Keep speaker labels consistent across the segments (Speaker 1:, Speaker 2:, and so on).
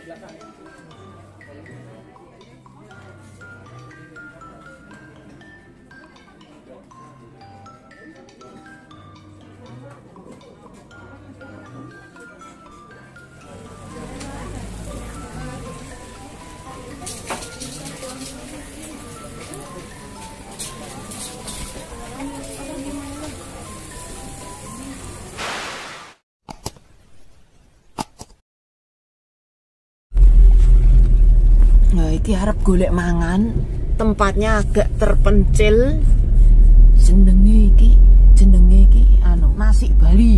Speaker 1: Iki harap golek mangan, tempatnya agak terpencil. Jenenge iki anu nasi Bali.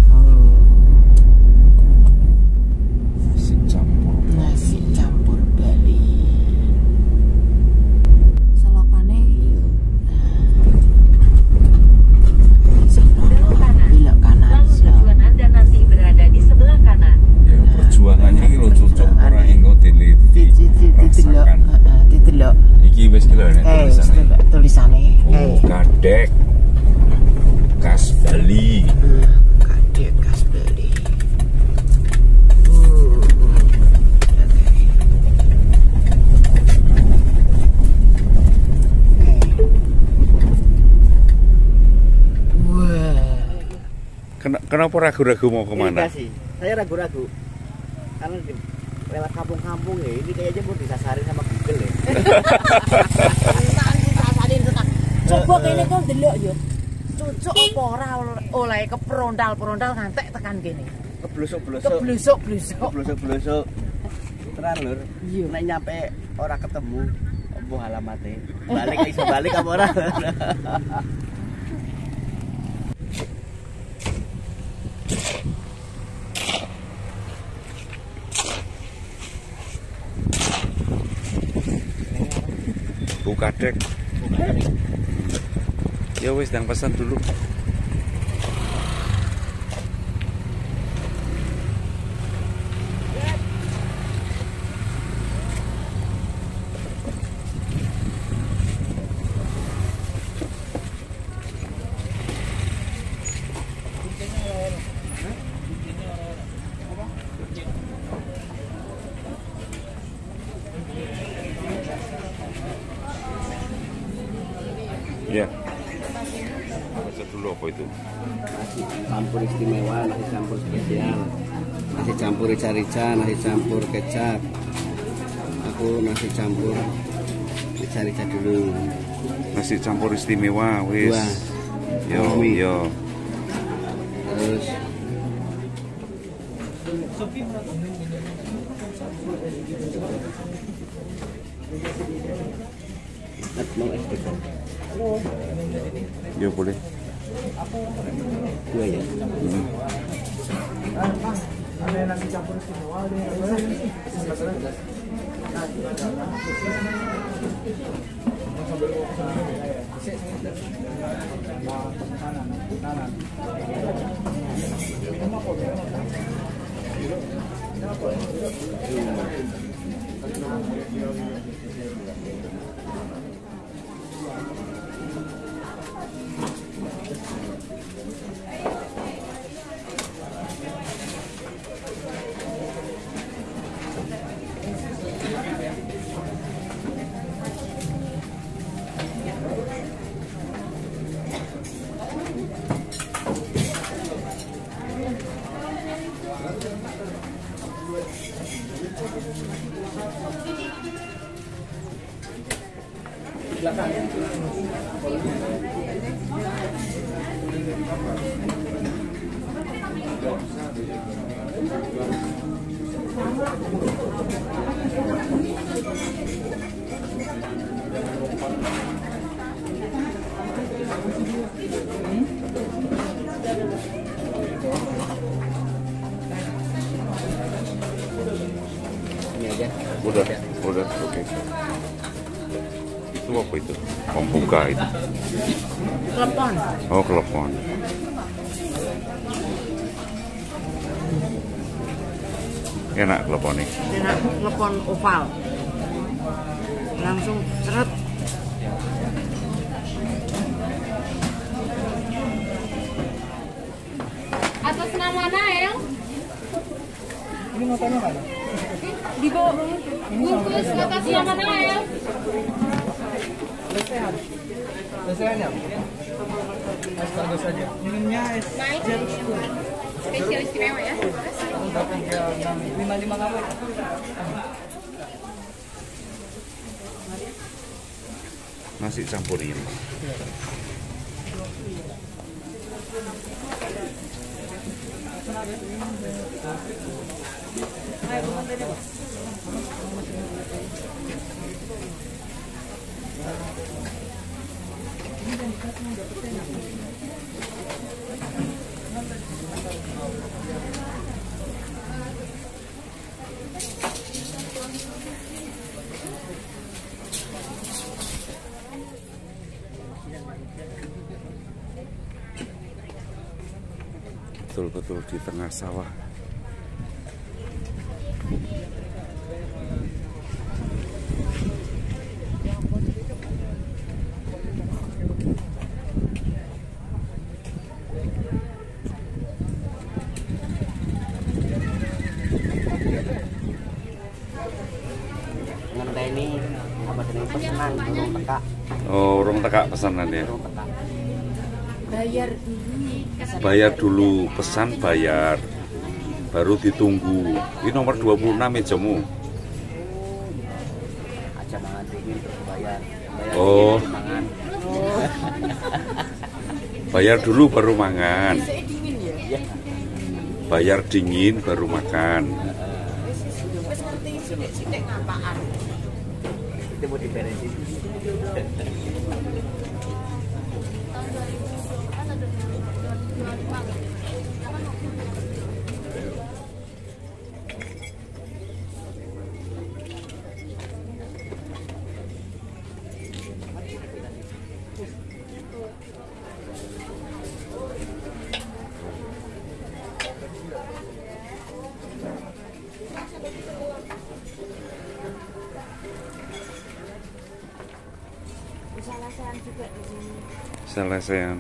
Speaker 1: Nasi campur Bali. Selopane yo. Belok kanan.
Speaker 2: Tujuan Anda nanti berada di sebelah kanan.
Speaker 3: Ya, perjuangannya iki lho cocok ora engko diliti.
Speaker 1: Didelok.
Speaker 3: Iki wis kelone tulisane.
Speaker 1: Tulisane.
Speaker 3: Oh, Kadek Khas Bali.
Speaker 1: Kadek khas Bali.
Speaker 3: Kenapa ragu-ragu mau kemana?
Speaker 4: Sih, saya ragu-ragu karena lewat kampung-kampung ya, ini kayaknya mau disasarin sama Google ya.
Speaker 1: Disasarin tenan. Coba kene kok ndelok yo. Cocok apa ora oleh keperondal-perondal ngantek tekan kene.
Speaker 4: Keblosok-blosok. Terang lur.
Speaker 1: Iya.
Speaker 4: Nek nyampe ora ketemu, opo alamate? Balik iso balik apa ora?
Speaker 3: Bu Kadek. Ya wis yang pesan dulu. Ya. Baca dulu apa itu?
Speaker 4: Nasi campur istimewa, nasi campur spesial, nasi campur rica-rica, nasi campur kecap. Aku nasi campur rica-rica dulu.
Speaker 3: Nasi campur istimewa, wis. Yo, yo.
Speaker 4: Terus mau es kacang.
Speaker 3: Ya boleh.
Speaker 4: Dua ya.
Speaker 5: Ada nasi campur istimewa,
Speaker 3: Udah, oke. Itu apa itu? Pembuka itu.
Speaker 1: Klepon.
Speaker 3: Oh, klepon. Enak klepon nih.
Speaker 1: Enak, klepon oval. Langsung seret.
Speaker 2: Atas nama Nael.
Speaker 5: Ini motornya mana?
Speaker 1: Bungkus makasih yang mana ya?
Speaker 5: Lesehan ya? Es bagus saja. Minumnya es jeruk pur.
Speaker 1: Spesial istimewa ya.
Speaker 5: 55 kamu.
Speaker 3: Nasi campur ini. Betul-betul di tengah sawah.
Speaker 4: Ngenteni apa jenenge pesanan urung teka.
Speaker 3: Oh, urung teka pesanan ya.
Speaker 4: Urung teka.
Speaker 1: Bayar dulu.
Speaker 3: Bayar dulu, pesan bayar. Baru ditunggu. Ini nomor 26 mejamu.
Speaker 4: Aja mangan dingin terus bayar. Bayar
Speaker 3: Oh.
Speaker 4: dingin, mangan.
Speaker 3: Bayar dulu baru mangan.
Speaker 1: Saya dingin ya.
Speaker 3: Bayar dingin baru makan.
Speaker 1: Wes ngerti sithik-sithik ngapaan.
Speaker 4: Itu mau diberesin.
Speaker 1: Salah-salah juga di sini.
Speaker 3: Selesaian.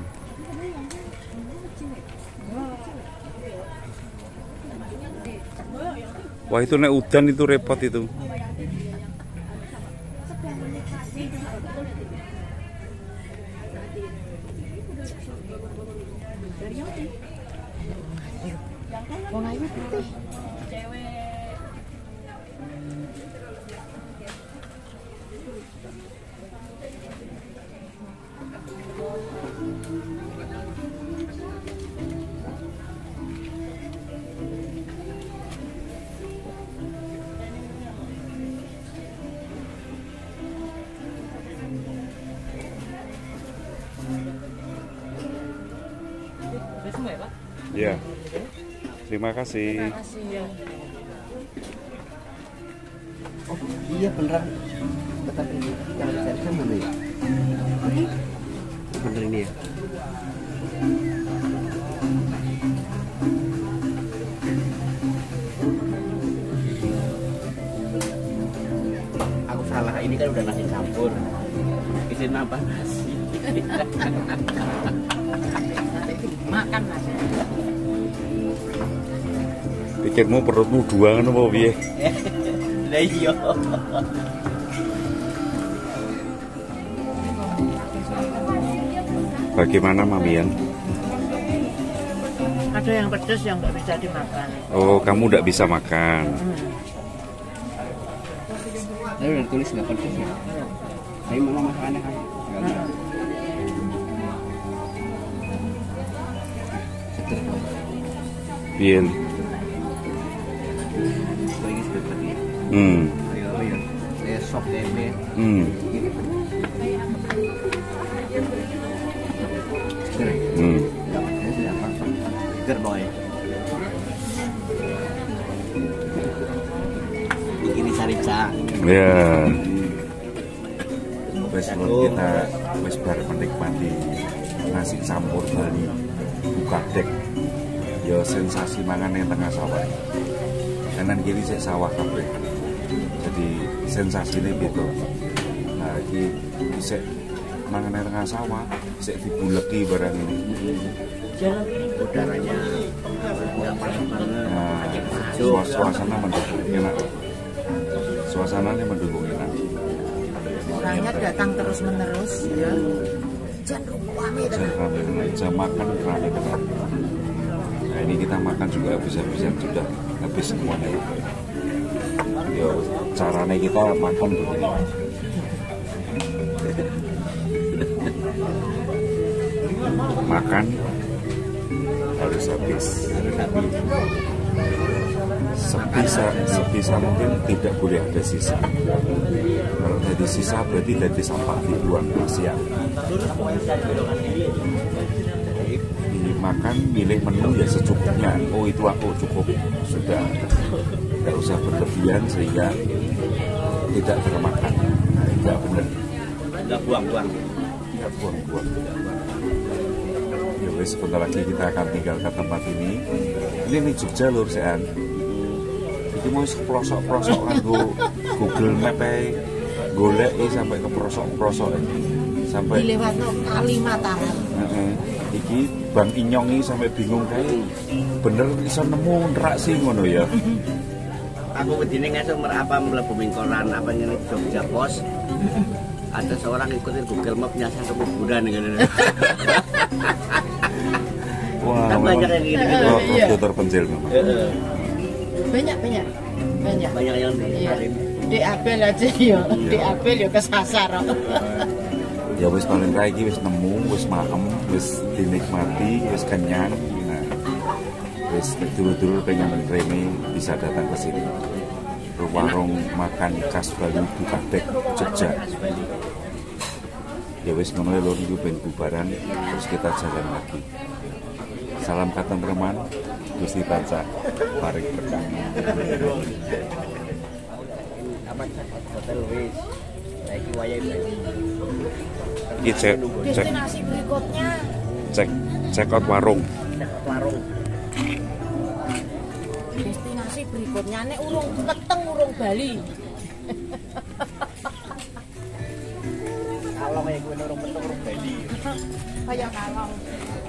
Speaker 3: Wah, itu nek udan itu repot itu.
Speaker 1: Wong ayu putih.
Speaker 3: Ya. Terima kasih.
Speaker 1: Makasih ya.
Speaker 4: Oh iya beneran. Tetapi yang dicari mana ya? Bener ini ya. Aku salah, ini kan udah nasi campur. Izin apa nasi?
Speaker 1: Makan mas.
Speaker 3: Pikirmu perutmu dua kan apa piye?
Speaker 4: Lah iya.
Speaker 3: Bagaimana Mamian?
Speaker 1: Ada yang pedas yang nggak bisa dimakan.
Speaker 3: Oh, kamu nggak bisa makan.
Speaker 4: Tadi udah tulis nggak pedes ya? Tapi mana makannya kan?
Speaker 3: Bien.
Speaker 4: Lagi seperti ini. Ayo, saya sok tempe. Seger boy. Ini sarica.
Speaker 3: Ya. Wes kita wes bar menikmati nasi campur Bali buka dek. Ya sensasi mangan yang tengah sawah. Kanan kiri sik sawah kabeh. Jadi sensasinya beda. Nah, iki sik mangan yang tengah sawah, sik dibuleki barang ini.
Speaker 4: Udaranya nggak panas banget.
Speaker 3: Nah, suasana mendukung enak. Suasananya mendukung enak.
Speaker 1: Orangnya datang terus menerus ya. Jangan rame
Speaker 3: Jam rame tenan, jam makan rame tenan. Nah ini kita makan juga habis-habisan sudah habis semuanya. Yo caranya kita makan begini. Makan harus habis. Sebisa mungkin tidak boleh ada sisa. Kalau ada sisa berarti dari sampah dibuang kasihan. Dimakan milih menu ya secukupnya. Oh itu aku cukup sudah, tidak usah berlebihan sehingga tidak termakan. Nah, tidak benar.
Speaker 4: Enggak buang-buang.
Speaker 3: Tidak buang-buang. Ya wes sebentar lagi kita akan tinggalkan tempat ini. Ini Jogja lur sean. Iki mau pelosok-pelosok kanggo Google Map ae golek sampai ke pelosok-pelosok sampai
Speaker 1: dilewatno Kali Mataram.
Speaker 3: Iki Bang Inyong sampai bingung kae bener iso nemu nerak sih ngono ya.
Speaker 4: Aku begini ngasih apa mlebu koran apa ini Jogja Pos. Ada seorang ikutin Google Map nyasar ke kuburan gitu.
Speaker 3: Wah,
Speaker 4: Kan banyak yang gitu-gitu.
Speaker 3: Waktu terpencil memang.
Speaker 1: Banyak
Speaker 4: Banyak yang diharin.
Speaker 1: di Apel aja ya, di Apel ya kesasar.
Speaker 3: Ya wis paling ra iki wis nemu, wis maem, wis dinikmati, wis kenyang. Nah, wis dulu-dulu pengen rene bisa datang ke sini. Warung makan khas Bali buka dek Jogja. Ya wis ngono lho iki ben bubaran terus kita jalan lagi. Salam katentreman, Gusti tansah paring berkah.
Speaker 4: Apa hotel wis. Saiki wayahe Bali.
Speaker 3: Iki cek
Speaker 1: Destinasi berikutnya
Speaker 3: check out warung.
Speaker 4: Warung.
Speaker 1: destinasi berikutnya nek urung peteng urung Bali.
Speaker 4: Kalau kayak gue urung Bali.
Speaker 1: Kayak kalong.